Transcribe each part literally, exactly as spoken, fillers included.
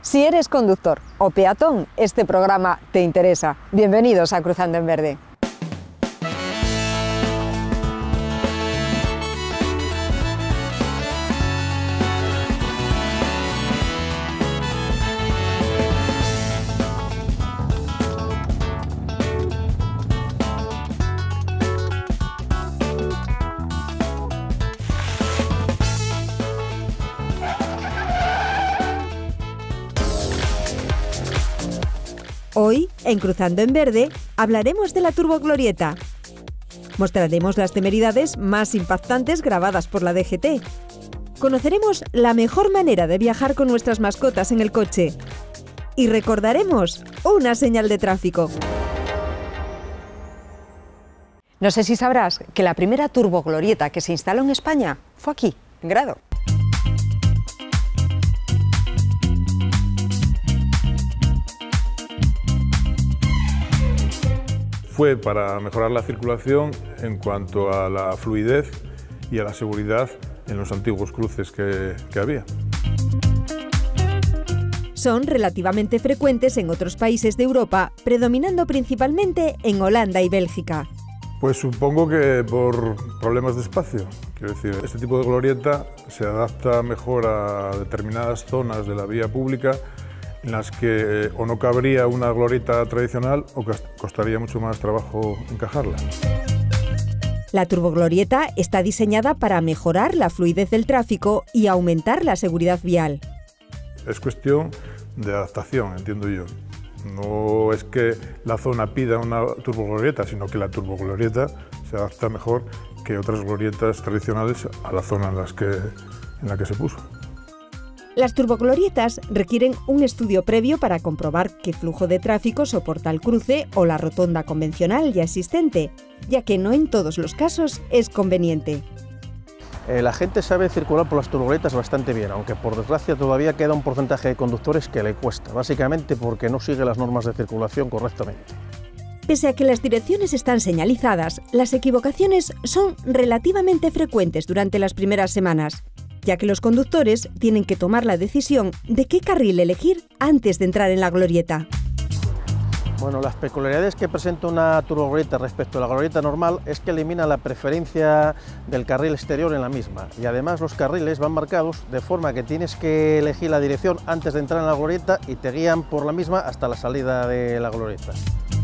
Si eres conductor o peatón, este programa te interesa. Bienvenidos a Cruzando en Verde. Hoy, en Cruzando en Verde, hablaremos de la turboglorieta. Mostraremos las temeridades más impactantes grabadas por la D G T. Conoceremos la mejor manera de viajar con nuestras mascotas en el coche. Y recordaremos una señal de tráfico. No sé si sabrás que la primera turboglorieta que se instaló en España fue aquí, en Grado. Fue para mejorar la circulación en cuanto a la fluidez y a la seguridad en los antiguos cruces que, que había. Son relativamente frecuentes en otros países de Europa, predominando principalmente en Holanda y Bélgica. Pues supongo que por problemas de espacio. Quiero decir, este tipo de glorieta se adapta mejor a determinadas zonas de la vía pública en las que o no cabría una glorieta tradicional o costaría mucho más trabajo encajarla. La turboglorieta está diseñada para mejorar la fluidez del tráfico y aumentar la seguridad vial. Es cuestión de adaptación, entiendo yo. No es que la zona pida una turboglorieta, sino que la turboglorieta se adapta mejor que otras glorietas tradicionales a la zona en, las que, en la que se puso. Las turboglorietas requieren un estudio previo para comprobar qué flujo de tráfico soporta el cruce o la rotonda convencional ya existente, ya que no en todos los casos es conveniente. Eh, la gente sabe circular por las turboglorietas bastante bien, aunque por desgracia todavía queda un porcentaje de conductores que le cuesta, básicamente porque no sigue las normas de circulación correctamente. Pese a que las direcciones están señalizadas, las equivocaciones son relativamente frecuentes durante las primeras semanas, ya que los conductores tienen que tomar la decisión de qué carril elegir antes de entrar en la glorieta. Bueno, las peculiaridades que presenta una turboglorieta respecto a la glorieta normal es que elimina la preferencia del carril exterior en la misma, y además los carriles van marcados de forma que tienes que elegir la dirección antes de entrar en la glorieta y te guían por la misma hasta la salida de la glorieta.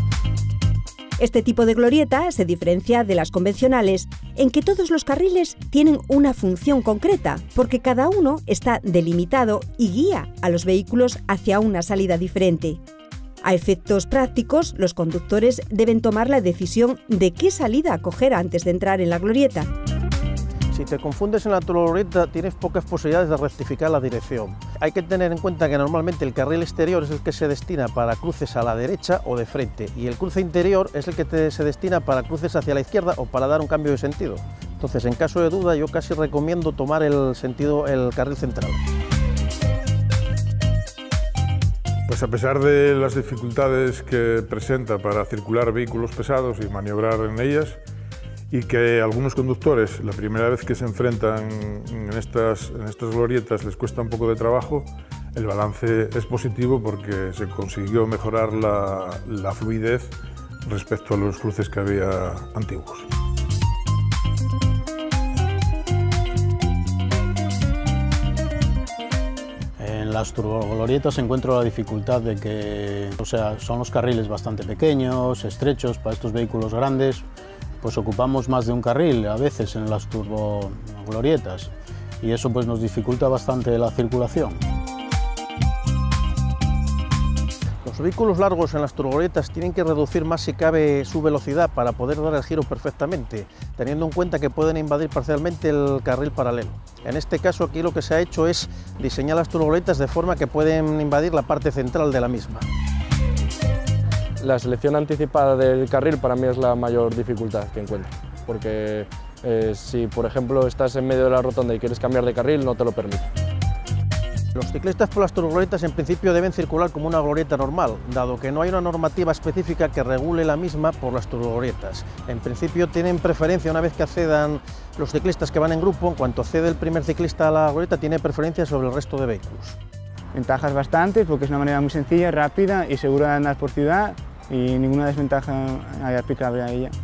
Este tipo de glorieta se diferencia de las convencionales en que todos los carriles tienen una función concreta, porque cada uno está delimitado y guía a los vehículos hacia una salida diferente. A efectos prácticos, los conductores deben tomar la decisión de qué salida coger antes de entrar en la glorieta. Si te confundes en la turboglorieta, tienes pocas posibilidades de rectificar la dirección. Hay que tener en cuenta que normalmente el carril exterior es el que se destina para cruces a la derecha o de frente, y el cruce interior es el que te, se destina para cruces hacia la izquierda o para dar un cambio de sentido. Entonces, en caso de duda, yo casi recomiendo tomar el sentido, el carril central. Pues a pesar de las dificultades que presenta para circular vehículos pesados y maniobrar en ellas, y que a algunos conductores la primera vez que se enfrentan en estas, en estas glorietas les cuesta un poco de trabajo, el balance es positivo porque se consiguió mejorar la, la fluidez respecto a los cruces que había antiguos. En las turboglorietas encuentro la dificultad de que, o sea, son los carriles bastante pequeños, estrechos para estos vehículos grandes. Pues ocupamos más de un carril a veces en las turboglorietas y eso pues nos dificulta bastante la circulación. Los vehículos largos en las turboglorietas tienen que reducir más si cabe su velocidad para poder dar el giro perfectamente, teniendo en cuenta que pueden invadir parcialmente el carril paralelo. En este caso aquí lo que se ha hecho es diseñar las turboglorietas de forma que pueden invadir la parte central de la misma. La selección anticipada del carril para mí es la mayor dificultad que encuentro, porque eh, si por ejemplo estás en medio de la rotonda y quieres cambiar de carril, no te lo permite. Los ciclistas por las turboglorietas en principio deben circular como una glorieta normal, dado que no hay una normativa específica que regule la misma por las turboglorietas. En principio tienen preferencia una vez que accedan los ciclistas que van en grupo, en cuanto accede el primer ciclista a la glorieta tiene preferencia sobre el resto de vehículos. Ventajas bastantes porque es una manera muy sencilla, rápida y segura de andar por ciudad y ninguna desventaja hay aplicable a ella.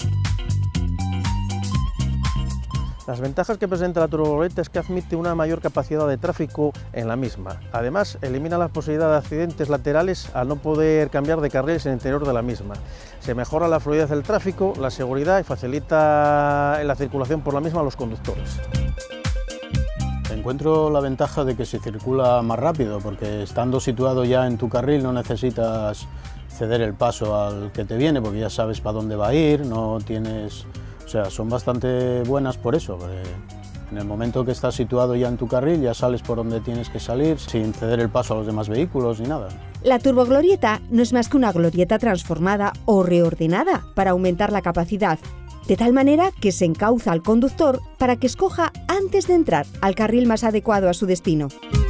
Las ventajas que presenta la turbogolorieta es que admite una mayor capacidad de tráfico en la misma. Además, elimina la posibilidad de accidentes laterales al no poder cambiar de carriles en el interior de la misma. Se mejora la fluidez del tráfico, la seguridad y facilita la circulación por la misma a los conductores. Encuentro la ventaja de que se circula más rápido, porque estando situado ya en tu carril no necesitas ceder el paso al que te viene, porque ya sabes para dónde va a ir, no tienes... O sea, son bastante buenas por eso, porque en el momento que estás situado ya en tu carril ya sales por donde tienes que salir sin ceder el paso a los demás vehículos ni nada. La turboglorieta no es más que una glorieta transformada o reordenada para aumentar la capacidad, de tal manera que se encauza al conductor para que escoja antes de entrar al carril más adecuado a su destino.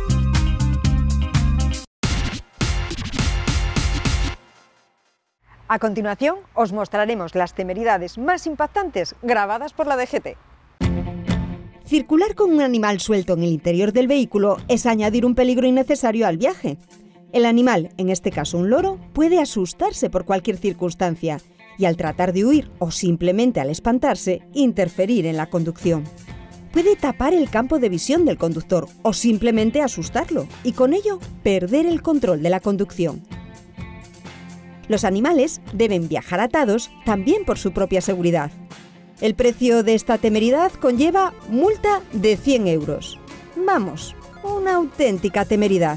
A continuación, os mostraremos las temeridades más impactantes grabadas por la D G T. Circular con un animal suelto en el interior del vehículo es añadir un peligro innecesario al viaje. El animal, en este caso un loro, puede asustarse por cualquier circunstancia y al tratar de huir o simplemente al espantarse, interferir en la conducción. Puede tapar el campo de visión del conductor o simplemente asustarlo y con ello perder el control de la conducción. Los animales deben viajar atados también por su propia seguridad. El precio de esta temeridad conlleva multa de cien euros. Vamos, una auténtica temeridad.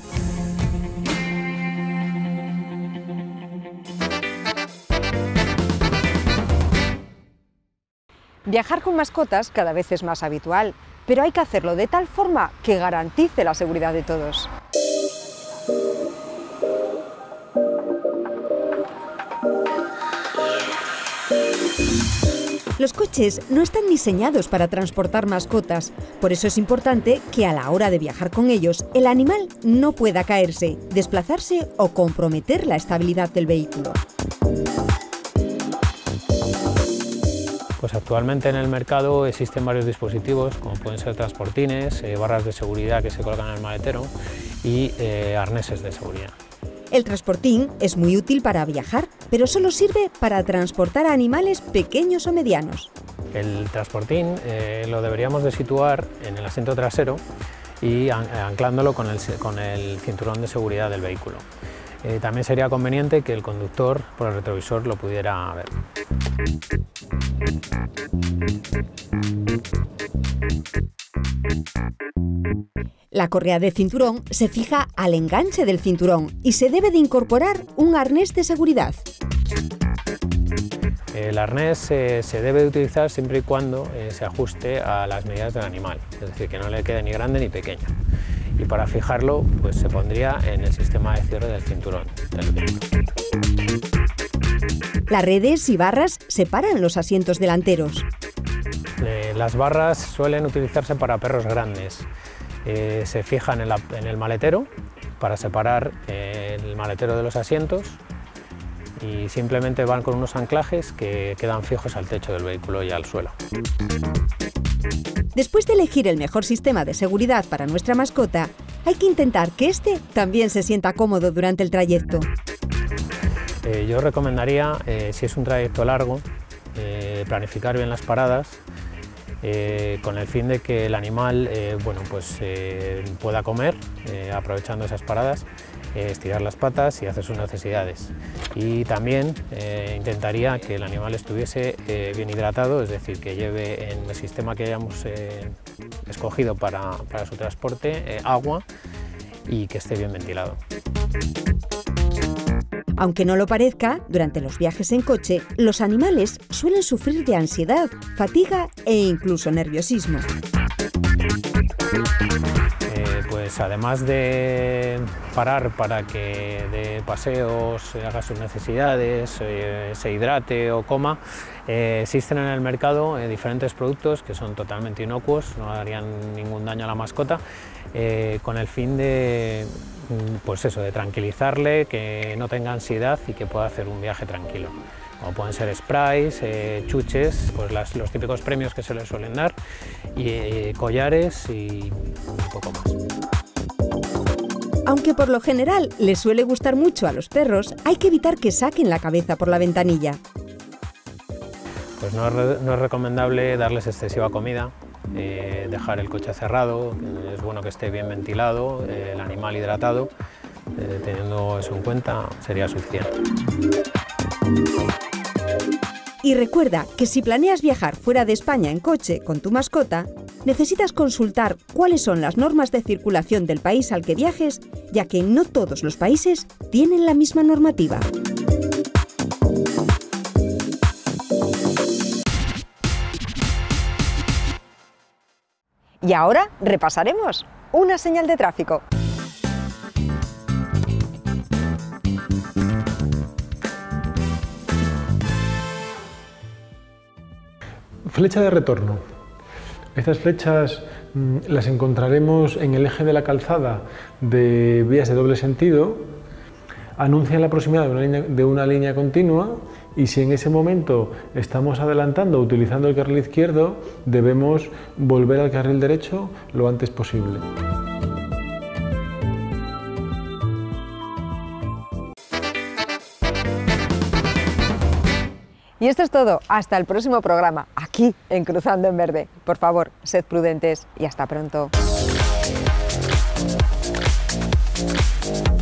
Viajar con mascotas cada vez es más habitual, pero hay que hacerlo de tal forma que garantice la seguridad de todos. Los coches no están diseñados para transportar mascotas, por eso es importante que a la hora de viajar con ellos, el animal no pueda caerse, desplazarse o comprometer la estabilidad del vehículo. Pues actualmente en el mercado existen varios dispositivos, como pueden ser transportines, eh, barras de seguridad que se colocan en el maletero y eh, arneses de seguridad. El transportín es muy útil para viajar, pero solo sirve para transportar a animales pequeños o medianos. El transportín eh, lo deberíamos de situar en el asiento trasero y an anclándolo con el, con el cinturón de seguridad del vehículo. Eh, también sería conveniente que el conductor por el retrovisor lo pudiera ver. La correa de cinturón se fija al enganche del cinturón y se debe de incorporar un arnés de seguridad. El arnés eh, se debe de utilizar siempre y cuando eh, se ajuste a las medidas del animal, es decir, que no le quede ni grande ni pequeño. Y para fijarlo, pues se pondría en el sistema de cierre del cinturón del vehículo. Las redes y barras separan los asientos delanteros. Eh, las barras suelen utilizarse para perros grandes. Eh, se fijan en, la, en el maletero para separar eh, el maletero de los asientos y simplemente van con unos anclajes que quedan fijos al techo del vehículo y al suelo. Después de elegir el mejor sistema de seguridad para nuestra mascota, hay que intentar que éste también se sienta cómodo durante el trayecto. Eh, yo recomendaría, eh, si es un trayecto largo, eh, planificar bien las paradas, Eh, con el fin de que el animal eh, bueno, pues, eh, pueda comer, eh, aprovechando esas paradas, eh, estirar las patas y hacer sus necesidades. Y también eh, intentaría que el animal estuviese eh, bien hidratado, es decir, que lleve en el sistema que hayamos eh, escogido para, para su transporte eh, agua y que esté bien ventilado. Aunque no lo parezca, durante los viajes en coche, los animales suelen sufrir de ansiedad, fatiga e incluso nerviosismo. Eh, pues además de parar para que dé paseos, haga sus necesidades, eh, se hidrate o coma, eh, existen en el mercado eh, diferentes productos que son totalmente inocuos, no harían ningún daño a la mascota, eh, con el fin de, pues eso, de tranquilizarle, que no tenga ansiedad y que pueda hacer un viaje tranquilo. Como pueden ser sprays, eh, chuches, pues las, los típicos premios que se les suelen dar, y eh, collares y un poco más. Aunque por lo general les suele gustar mucho a los perros, hay que evitar que saquen la cabeza por la ventanilla. Pues no es, re- no es recomendable darles excesiva comida, eh, dejar el coche cerrado, es bueno que esté bien ventilado, eh, el animal hidratado, eh, teniendo eso en cuenta sería suficiente. Y recuerda que si planeas viajar fuera de España en coche con tu mascota, necesitas consultar cuáles son las normas de circulación del país al que viajes, ya que no todos los países tienen la misma normativa. Y ahora repasaremos una señal de tráfico. Flecha de retorno. Estas flechas mmm, las encontraremos en el eje de la calzada de vías de doble sentido. Anuncian la proximidad de una línea, de una línea continua, y si en ese momento estamos adelantando utilizando el carril izquierdo, debemos volver al carril derecho lo antes posible. Y esto es todo, hasta el próximo programa, aquí en Cruzando en Verde. Por favor, sed prudentes y hasta pronto.